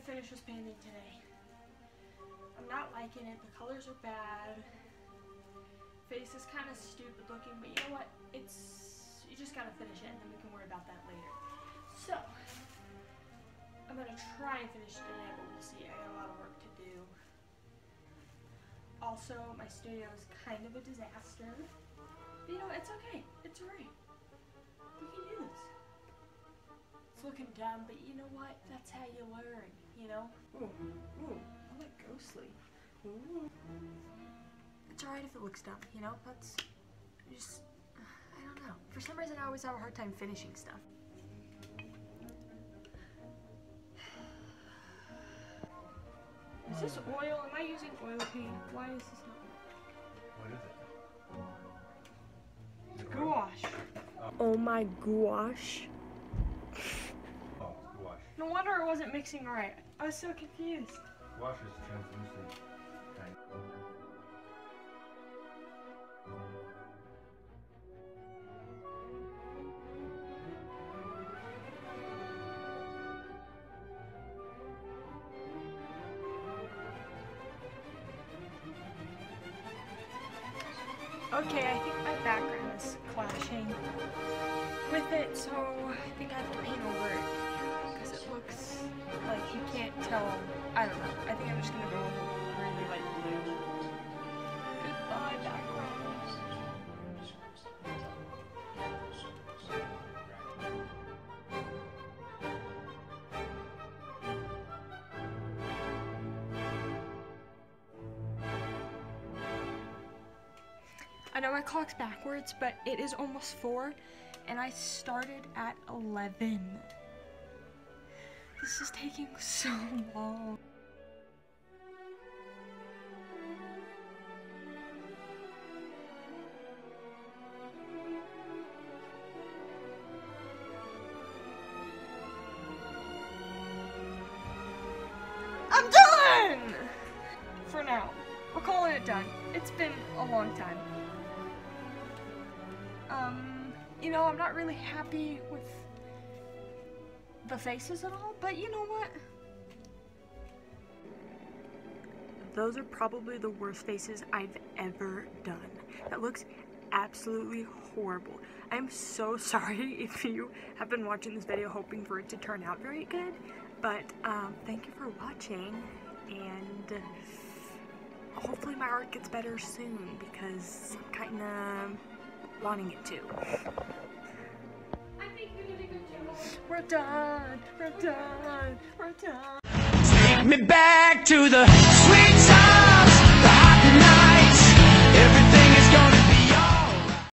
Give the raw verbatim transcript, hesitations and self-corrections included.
finish this painting today. I'm not liking it. The colors are bad. Face is kind of stupid looking, but you know what? It's, you just gotta finish it and then we can worry about that later. So, I'm gonna try and finish it today, but we'll see. I got a lot of work to do. Also, my studio is kind of a disaster. But you know, it's okay. It's alright. We can do this. It's looking dumb, but you know what? That's how you learn, you know? Ooh, ooh, I like ghostly. Ooh. It's alright if it looks dumb, you know? That's just, I don't know. For some reason, I always have a hard time finishing stuff. Is this oil? Am I using oil paint? Why is this not? What is it? Gouache. Oh my gouache. Oh, gouache. No wonder it wasn't mixing right. I was so confused. Gouache is translucent kind. Okay, I think my background is clashing with it, so I think I have to paint over it because it looks like you can't tell. I don't know. I think I'm just gonna go with a really light blue. Goodbye, background. I know my clock's backwards, but it is almost four, and I started at eleven. This is taking so long. I'm done! For now. We're calling it done. It's been a long time. Um, you know, I'm not really happy with the faces at all, but you know what? Those are probably the worst faces I've ever done. That looks absolutely horrible. I'm so sorry if you have been watching this video hoping for it to turn out very good, but um, thank you for watching, and hopefully my art gets better soon because I'm kind of wanting it to. I think we did a good job. We're done. We're done. We're done. Take me back to the